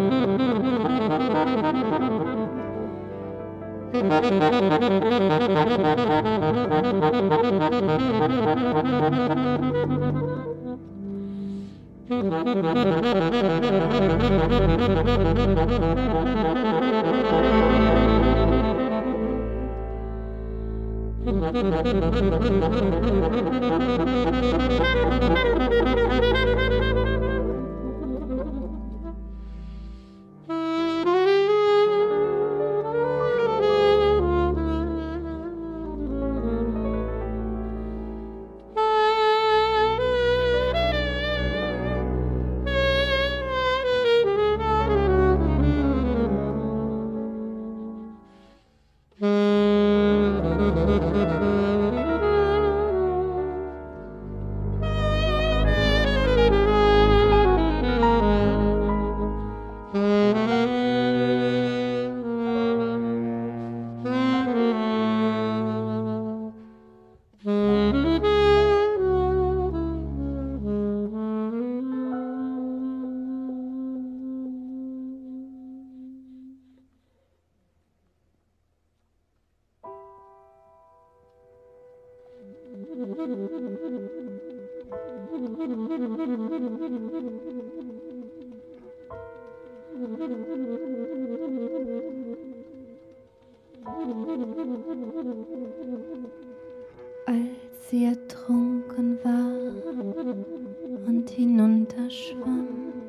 Als sie ertrunken war und hinunterschwamm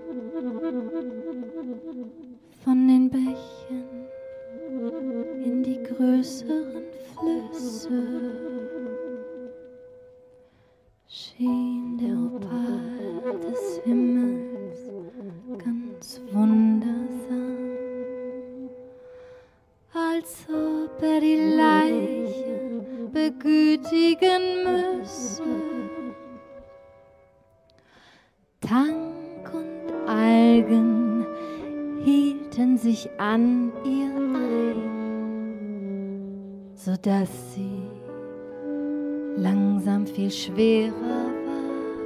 von den Bächen in die größeren Flüsse, schien der Opal des Himmels ganz wundersam, als ob er die Leiche begütigen müsse. Tank und Algen hielten sich an ihr ein, so dass sie langsam viel schwerer ward.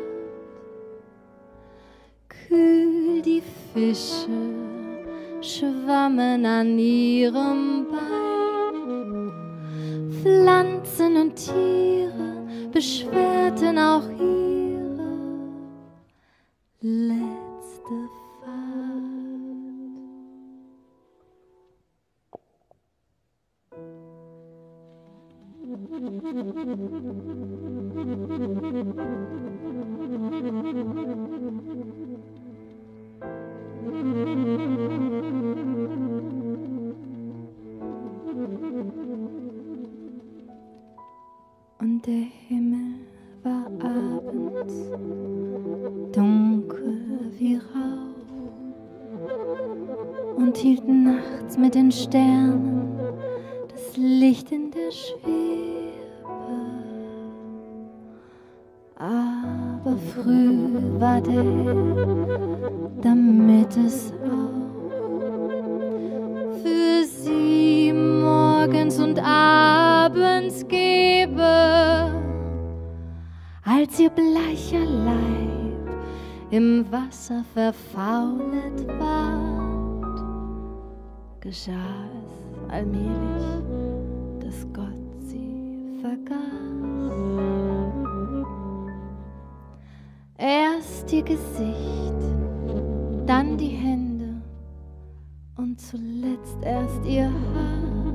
Kühl die Fische schwammen an ihrem Bein, Pflanzen und Tiere beschwerten auch ihre letzte Fahrt. Und der Himmel war abends dunkel wie Rauch und hielt nachts mit den Sternen das Licht in der Schwebe. Aber früh war damit es auch für sie morgens und abends gebe, als ihr bleicher Leib im Wasser verfaulet ward, geschah es allmählich, dass Gott sie vergaß. Erst ihr Gesicht, dann die Hände und zuletzt erst ihr Haar.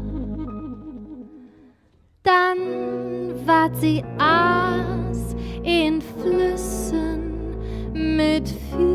Dann ward sie Aas in Flüssen mit viel